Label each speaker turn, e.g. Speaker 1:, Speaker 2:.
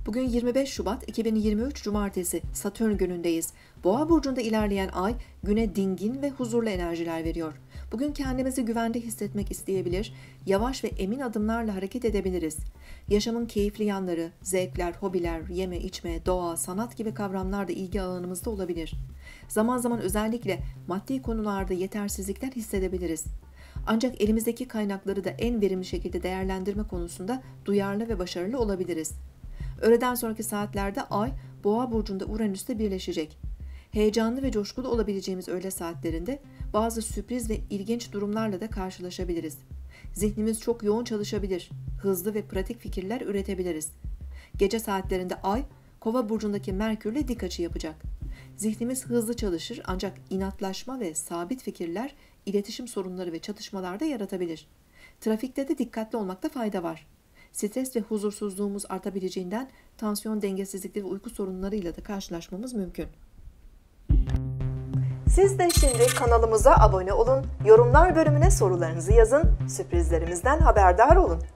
Speaker 1: Bugün 25 Şubat 2023 Cumartesi, Satürn günündeyiz. Boğa burcunda ilerleyen ay güne dingin ve huzurlu enerjiler veriyor. Bugün kendimizi güvende hissetmek isteyebilir, yavaş ve emin adımlarla hareket edebiliriz. Yaşamın keyifli yanları, zevkler, hobiler, yeme, içme, doğa, sanat gibi kavramlar da ilgi alanımızda olabilir. Zaman zaman özellikle maddi konularda yetersizlikler hissedebiliriz. Ancak elimizdeki kaynakları da en verimli şekilde değerlendirme konusunda duyarlı ve başarılı olabiliriz. Öğleden sonraki saatlerde Ay, Boğa burcunda Uranüs'te birleşecek. Heyecanlı ve coşkulu olabileceğimiz öğle saatlerinde bazı sürpriz ve ilginç durumlarla da karşılaşabiliriz. Zihnimiz çok yoğun çalışabilir, hızlı ve pratik fikirler üretebiliriz. Gece saatlerinde Ay, Kova burcundaki Merkür'le dik açı yapacak. Zihnimiz hızlı çalışır ancak inatlaşma ve sabit fikirler iletişim sorunları ve çatışmalarda yaratabilir. Trafikte de dikkatli olmakta fayda var. Stres ve huzursuzluğumuz artabileceğinden tansiyon dengesizlikleri ve uyku sorunlarıyla da karşılaşmamız mümkün.
Speaker 2: Siz de şimdi kanalımıza abone olun, yorumlar bölümüne sorularınızı yazın, sürprizlerimizden haberdar olun.